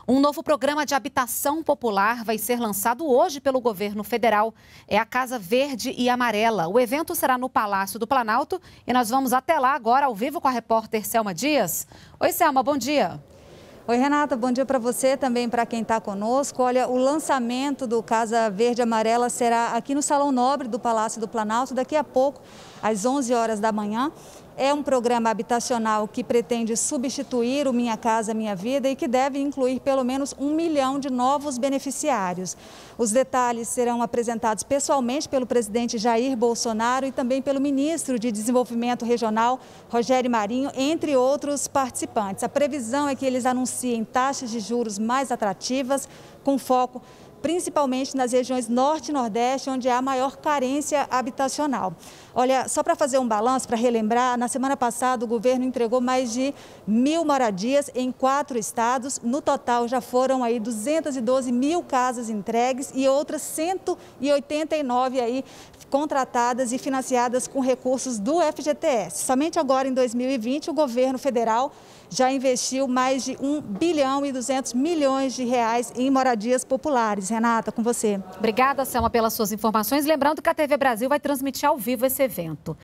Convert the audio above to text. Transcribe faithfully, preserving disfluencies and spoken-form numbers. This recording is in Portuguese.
Um novo programa de habitação popular vai ser lançado hoje pelo governo federal. É a Casa Verde e Amarela. O evento será no Palácio do Planalto e nós vamos até lá agora ao vivo com a repórter Selma Dias. Oi, Selma, bom dia. Oi, Renata, bom dia para você, também para quem está conosco. Olha, o lançamento do Casa Verde e Amarela será aqui no Salão Nobre do Palácio do Planalto, daqui a pouco, às onze horas da manhã. É um programa habitacional que pretende substituir o Minha Casa Minha Vida e que deve incluir pelo menos um milhão de novos beneficiários. Os detalhes serão apresentados pessoalmente pelo presidente Jair Bolsonaro e também pelo ministro de Desenvolvimento Regional, Rogério Marinho, entre outros participantes. A previsão é que eles anunciem taxas de juros mais atrativas, com foco principalmente nas regiões norte e nordeste, onde há maior carência habitacional. Olha, só para fazer um balanço, para relembrar, na semana passada o governo entregou mais de mil moradias em quatro estados. No total já foram aí duzentas e doze mil casas entregues e outras cento e oitenta e nove aí contratadas e financiadas com recursos do F G T S. Somente agora em dois mil e vinte o governo federal já investiu mais de um bilhão e duzentos milhões de reais em moradias populares. Renata, com você. Obrigada, Selma, pelas suas informações. Lembrando que a T V Brasil vai transmitir ao vivo esse evento.